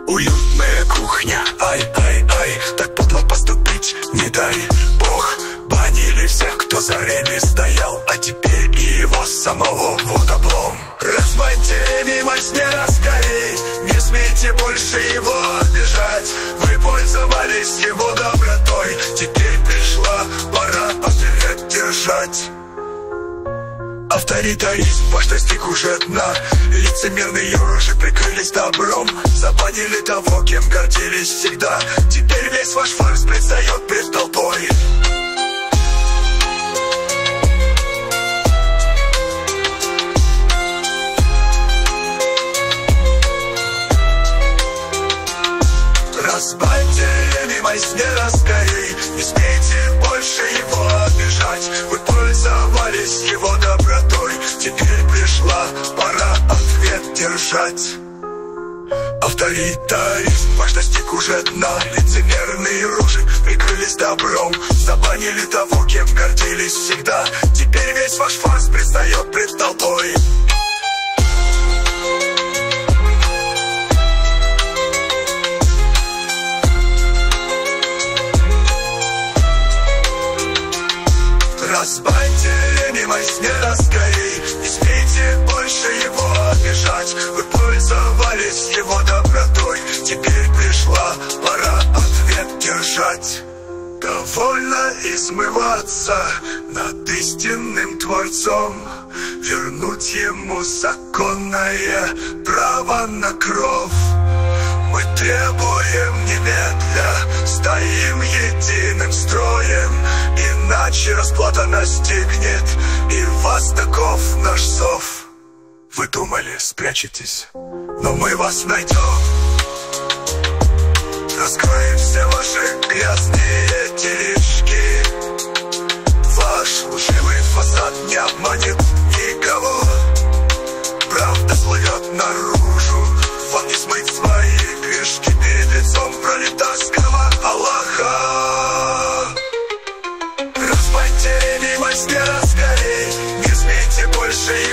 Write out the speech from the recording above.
уютная кухня. Ай, так подло поступить не дай бог. Банили всех, кто за Реми стоял, а теперь и его самого вот облом. Разманьте мимо снега скорей, не смейте больше его обижать. Вы пользовались его добротой, теперь пришла пора ответ держать. Авторитаризм ваш достиг уже дна. Лицемерные рожи прикрылись добром. Забанили того, кем гордились всегда. Теперь весь ваш фарс предстает пред толпой. Разбаньте мимо снега скорей, не смейте больше его обижать. Вы пользовались его добротой, теперь пришла пора ответ держать. Авторитаризм ваш достиг уже дна. Лицемерные рожи прикрылись добром. Забанили того, кем гордились всегда. Теперь весь ваш фарс предстает пред толпой. Разбаньте мимо снега скорей, не смейте больше его обижать. Вы пользовались его добротой, теперь пришла пора ответ держать. Довольно измываться над истинным Творцом, вернуть ему законное право на кровь. Мы требуем немедля, стоим единым строем, иначе расплата настигнет и вас. Таков наш зов. Вы думали, спрячетесь, но мы вас найдем. Раскроем все ваши грязные делишки. Ваш лживый фасад не обманет никого. Правда всплывет наружу, вам не смыть свои грешки перед лицом пролетарского Аллаха. Разбаньте мимо снега скорей, не смейте больше